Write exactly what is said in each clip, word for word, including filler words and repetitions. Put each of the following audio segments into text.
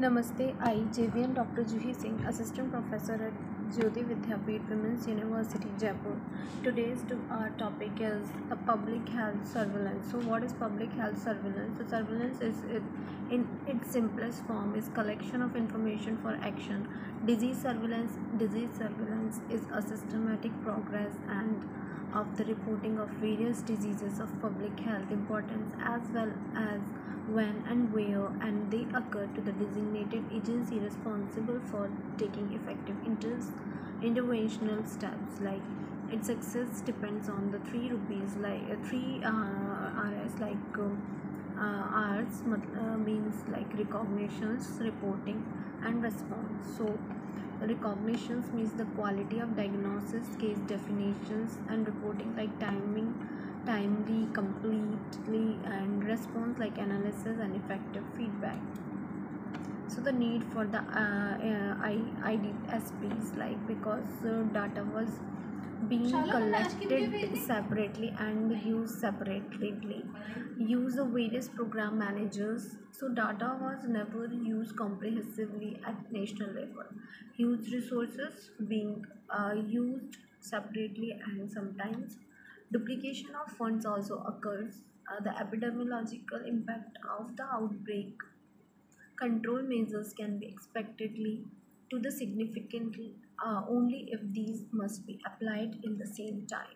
Namaste, I, J V N Doctor Juhi Singh, Assistant Professor at Jyoti Vidyapeeth Women's University, Jaipur. Today's to, our topic is a public health surveillance. So, what is public health surveillance? So, surveillance is it, in its simplest form is collection of information for action. Disease surveillance. Disease surveillance is a systematic progress and of the reporting of various diseases of public health importance as well as when and where and they occur to the designated agency responsible for taking effective inter- interventional steps. Like its success depends on the three rupees like uh, three uh, rs like uh, uh, R's uh, means like recognitions, reporting and response. So recognitions means the quality of diagnosis, case definitions and reporting like timing, timely, completely and response like analysis and effective feedback. So the need for the uh, uh, I, I D S Ps like because uh, data was being collected separately and used separately, use of various program managers, so data was never used comprehensively at national level, huge resources being uh, used separately and sometimes duplication of funds also occurs. Uh, the epidemiological impact of the outbreak control measures can be expectedly to the significantly uh, only if these must be applied in the same time.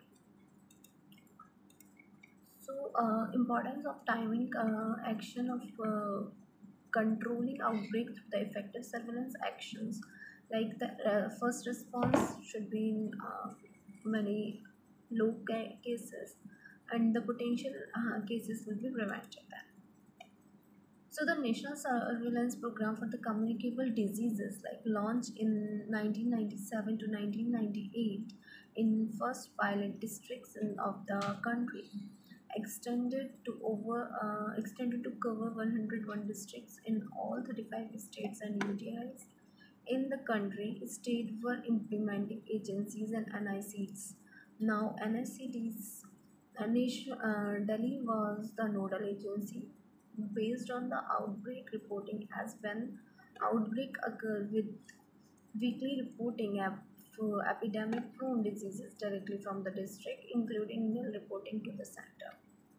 So, uh, importance of timing uh, action of uh, controlling outbreak through the effective surveillance actions, like the uh, first response should be in uh, many low ca- cases, and the potential uh, cases will be prevented. So the National Surveillance Program for the Communicable Diseases, like launched in nineteen ninety-seven to nineteen ninety-eight in first pilot districts in, of the country, extended to over uh, extended to cover one hundred one districts in all thirty-five states and U T Is in the country. State were implementing agencies and N I C Ds. Now N I C Ds, uh, nation, uh, Delhi was the nodal agency based on the outbreak reporting as when outbreak occur with weekly reporting ap- for epidemic prone diseases directly from the district, including nil reporting to the center.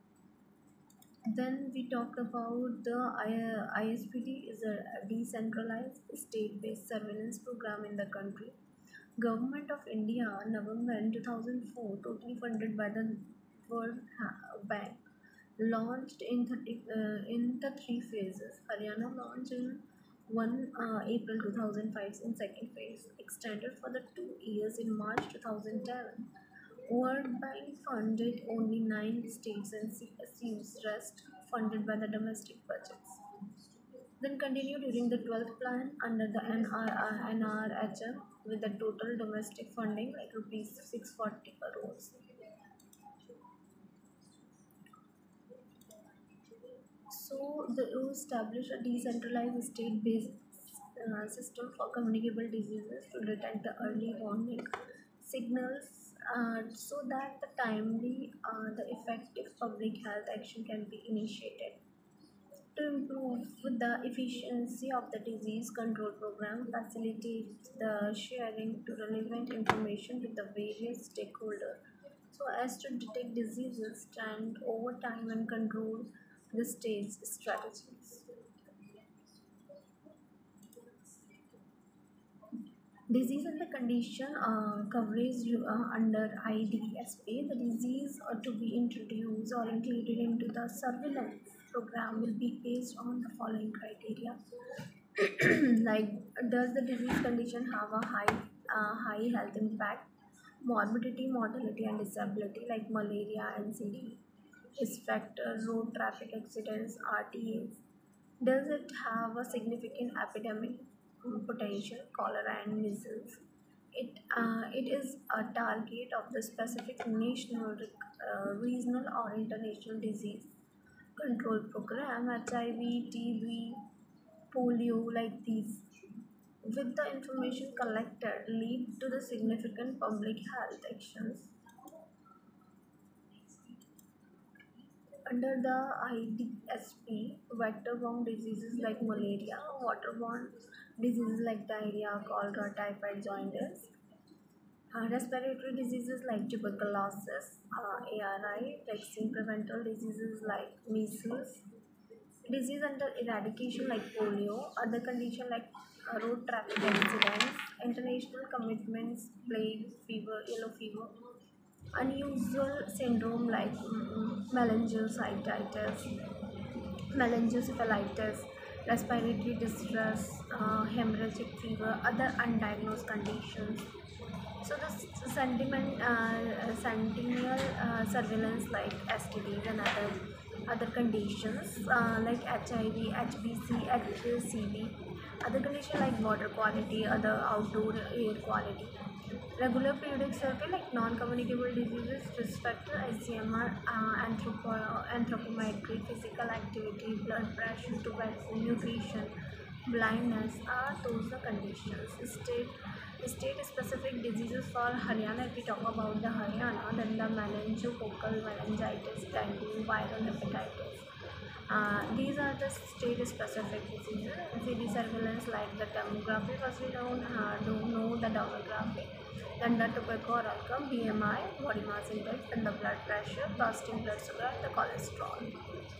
Then we talk about the I- ISPD is a decentralized state-based surveillance program in the country. Government of India, November two thousand four, totally funded by the World Ha- Bank, launched in thirty uh, in the three phases. Haryana launched in one uh, April two thousand five in second phase, extended for the two years in March two thousand ten. World Bank funded only nine states and C S Us, rest funded by the domestic budgets. Then continue during the twelfth plan under the N R R N R H M with the total domestic funding like rupees six hundred forty crores. So the E U established a decentralized state-based uh, system for communicable diseases to detect the early warning signals uh, so that the timely, uh, the effective public health action can be initiated. To improve the efficiency of the disease control program, facilitate the sharing to relevant information with the various stakeholders so as to detect diseases, trend over time and control the state's strategies. Disease and the condition uh, coverage uh, under I D S P. The disease uh, to be introduced or included into the surveillance program will be based on the following criteria. Like, does the disease condition have a high uh, high health impact, morbidity, mortality and disability like malaria and C D, risk factor, road traffic accidents, R T As? Does it have a significant epidemic um, potential, cholera and measles? It, uh, it is a target of the specific national, uh, regional or international disease control program, H I V, T B, polio, like these. With the information collected, lead to the significant public health actions. Under the I D S P, vector-borne diseases like malaria, waterborne diseases like diarrhea, cholera, typhoid, jaundice, uh, respiratory diseases like tuberculosis, uh, A R I, vaccine preventable diseases like measles, disease under eradication like polio, other condition like uh, road traffic accidents, international commitments, plague, fever, yellow fever, unusual syndrome like mm, meningitis, meningoencephalitis, respiratory distress, uh, hemorrhagic fever, other undiagnosed conditions. So the s- sentiment, uh, uh, sentinel uh, surveillance like S T Ds and other other conditions uh, like H I V, H B C, H C V, other condition like water quality, other outdoor air quality. Regular periodic survey like non-communicable diseases, risk factor, I C M R, uh, anthropo- anthropometry, physical activity, blood pressure, tobacco, nutrition, blindness are those the conditions. State state specific diseases for Haryana. If we talk about the Haryana, then the meningococcal meningitis, dengue, viral hepatitis. Uh, these are the state specific diseases. C D surveillance like the demography, first we don't, uh, don't know the demography. Then the tobacco or alcohol, B M I, body mass index, and the blood pressure, fasting blood sugar, and the cholesterol.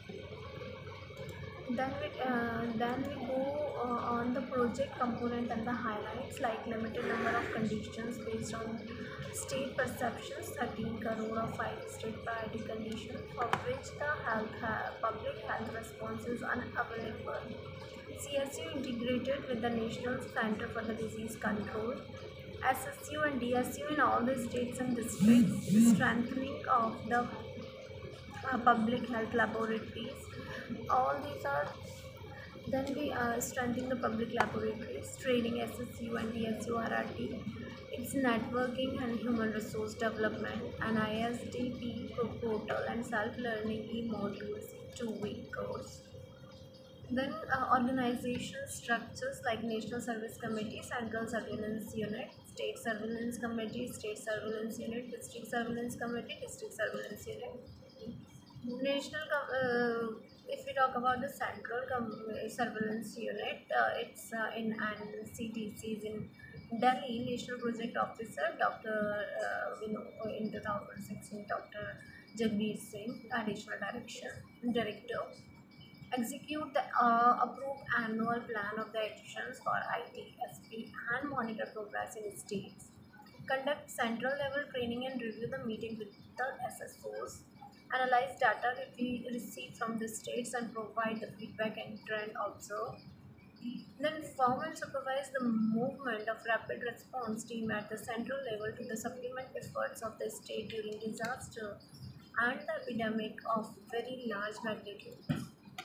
Then we uh, then we go uh, on the project component and the highlights like limited number of conditions based on state perceptions, thirteen crore of five state priority conditions for which the health uh, public health response is unavailable. C S U integrated with the National Center for the Disease Control, S S U and D S U in all the states and districts, strengthening of the uh, public health laboratories. All these are then we uh, strengthen the public laboratories, training S S U and D S U R R T, its networking and human resource development, and I S D P portal and self-learning e-modules, two-week course. Then uh, organization structures like National Service Committee, Central Surveillance Unit, State Surveillance Committee, State Surveillance Unit, District Surveillance Committee, District Surveillance Unit. National, com- uh, if we talk about the Central com- uh, Surveillance Unit, uh, it's uh, in and C T C is in Delhi. National Project Officer, Doctor Uh, you know, in two thousand sixteen, Doctor Jagmeet Singh, Additional Direction Director. Execute the uh, approved annual plan of the actions for I T S P and monitor progress in states. Conduct central level training and review the meeting with the S S Os. Analyze data we receive from the states and provide the feedback and trend observed. Then form and supervise the movement of rapid response team at the central level to the supplement efforts of the state during disaster and the epidemic of very large magnitude.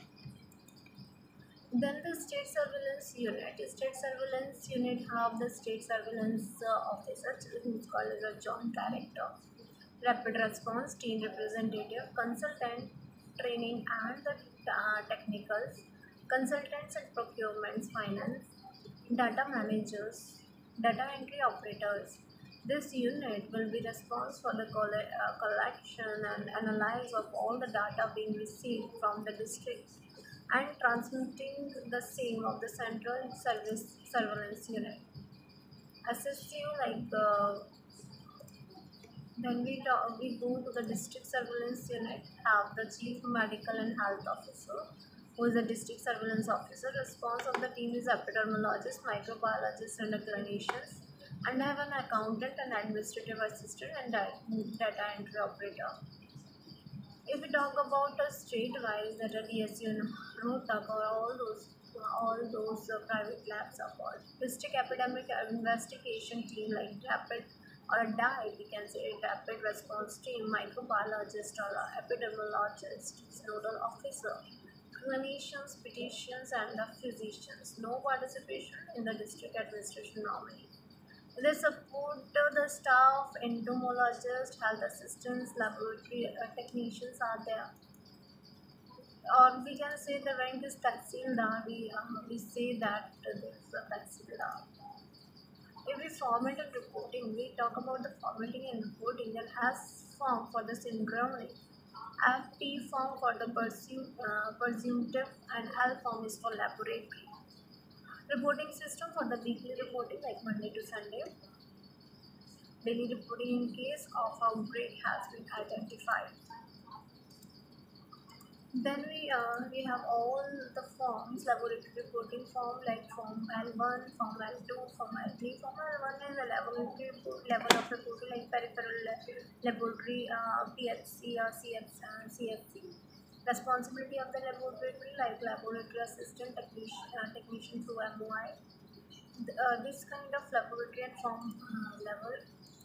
Then the state surveillance unit. State surveillance unit have the state surveillance uh, officer who is called as a joint director, rapid response team representative, consultant, training and the uh, technicals, consultants and procurements, finance, data managers, data entry operators. This unit will be responsible for the colle- uh, collection and analysis of all the data being received from the districts and transmitting the same of the central service surveillance unit. S S U like uh, then we talk, we go to the district surveillance unit, have the chief medical and health officer, who is the district surveillance officer. Response of the team is epidemiologist, microbiologist, and a clinicians, and have an accountant, an administrative assistant, and di- data entry operator. If we talk about a state-wise, that a D S U and Rohtak or all those all those uh, private labs are called district epidemic investigation team like rapid or D I E, we can say rapid response team, microbiologist or a epidemiologist, nodal officer, clinicians, petitions, and the physicians. No participation in the district administration normally. They support the staff, entomologists, health assistants, laboratory uh, technicians are there. Or we can say the rank is Tahsildar. We, uh, we say that uh, there is a Tahsildar. If we format and reporting, we talk about the formatting and reporting that has form for the synchrony F T form for the presume, uh, presumptive, and L form is for laboratory. Reporting system for the weekly reporting like Monday to Sunday. Daily reporting in case of outbreak has been identified. Then we uh, we have all the forms, laboratory reporting form like form L one, form L two, form L three. Form L one is a laboratory report, level of reporting like peripheral la- laboratory, uh, P H C or C F, uh, C F C. Responsibility of the laboratory like laboratory assistant technician, uh, technician through M O I. Th- Uh, this kind of laboratory and form uh, level.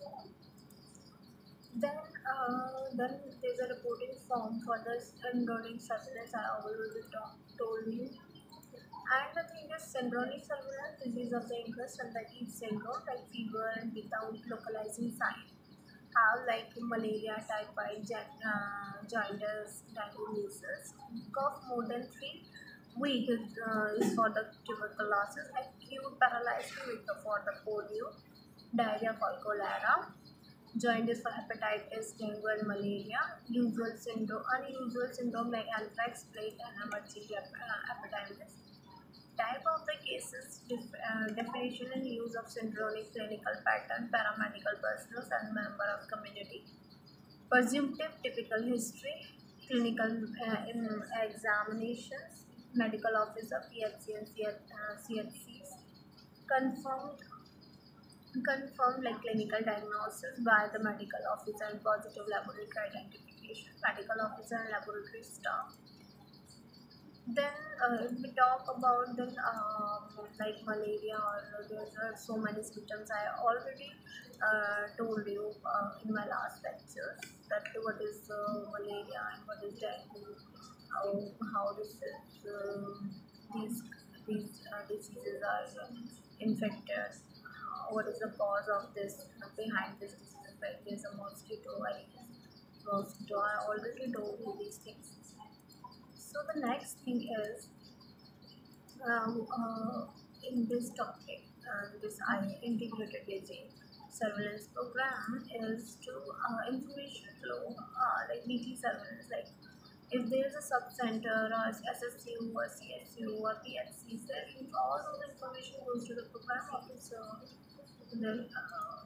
Then, uh, then there's a reporting form for this embryonic surveillance I already talk, told you. And the thing is, syndromic surveillance, disease of the interest and the heat syndrome, like fever and without localizing sign, have like malaria, typhoid, jan- uh, jaundice, diagnosis, cough more than three weeks uh, is for the tuberculosis, acute paralysis for the polio, diarrhea for cholera, jaundice for hepatitis, dengue and malaria, usual syndrome, unusual syndrome like anthrax, plague and emergency uh, hepatitis. Type of the cases, def- uh, definition and use of syndromic clinical pattern, paramedical personnel and member of community. Presumptive typical history, clinical uh, in examinations, medical officer, P H C and C H, uh, C H Cs. Confirmed confirmed like clinical diagnosis by the medical officer and positive laboratory identification, medical officer and laboratory staff. Then uh, if we talk about then um, like malaria or there are so many symptoms I already uh, told you uh, in my last lectures that what is uh, malaria and what is dengue, how, how this is, uh, these these uh, diseases are uh, infected, uh, what is the cause of this uh, behind this disease, like there's a mosquito, I mosquito I already told you these things. So the next thing is um, uh, in this topic, uh, this I integrated disease surveillance program is to uh, information flow, uh, like weekly surveillance, like if there is a sub center or S S U or C S U or P H C, then all of the information goes to the program officer. Then uh,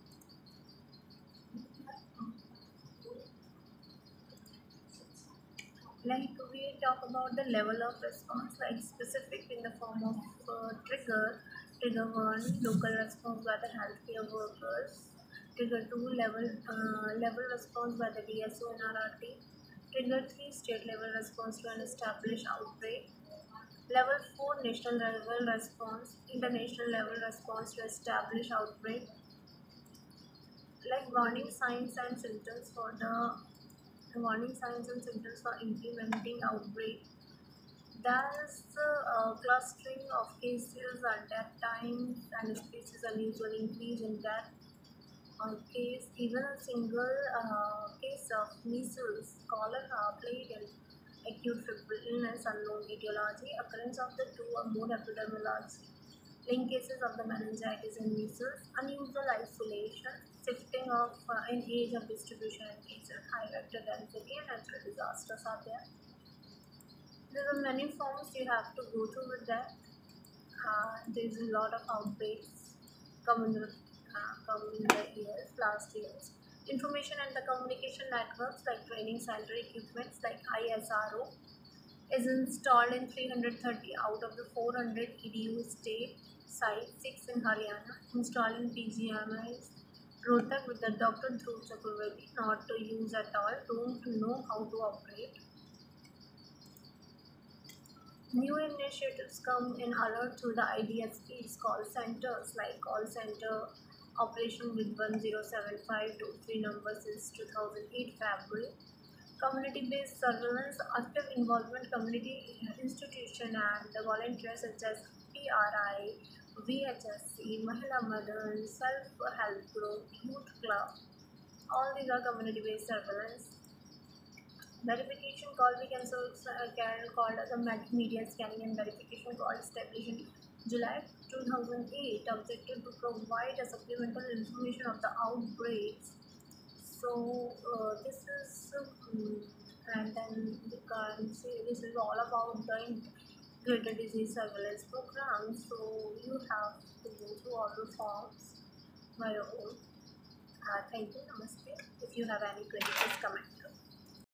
like we talk about the level of response, like specific in the form of uh, trigger. Trigger one, local response by the healthcare workers. Trigger two, level uh, level response by the D S O and R R T. Trigger three, state level response to an established outbreak. Level four, national level response, international level response to establish outbreak. Like warning signs and symptoms for the warning signs and symptoms for implementing outbreak. There's uh, clustering of cases at that time and species unusual increase in death on case. Even a single uh, case of measles, cholera, plague, and acute febrile illness, unknown etiology, occurrence of the two or more epidemiology, link cases of the meningitis and measles, unusual isolation, shifting of uh, in age of distribution and cases, high vector density, and natural disasters are there. There are many forms you have to go through with that. Uh, there's a lot of outbreaks come in the, uh, come in the years, last years. Information and the communication networks like training center equipments like I S R O is installed in three hundred thirty out of the four hundred E D U state sites, six in Haryana, installed in P G M Is. Rohtak with the Doctor Dhruv Chakravarti, not to use at all, don't know how to operate. New initiatives come in alert through the I D S Ps, call centers like call center operation with one zero seven five two three number since two thousand eight February. Community-based surveillance, active involvement, community institution and the volunteers such as P R I, V H S C, Mahila Mothers, Self-Help Group, Youth Club. All these are community-based surveillance. Verification call we can so uh, can called as a media scanning and verification call established in July two thousand eight, objective to provide a supplemental information of the outbreaks. So uh, this is um, And then you can see this is all about the Greater Disease Surveillance Program. So you have to go through all the forms by your own. Uh, thank you. Namaste. If you have any queries, just comment.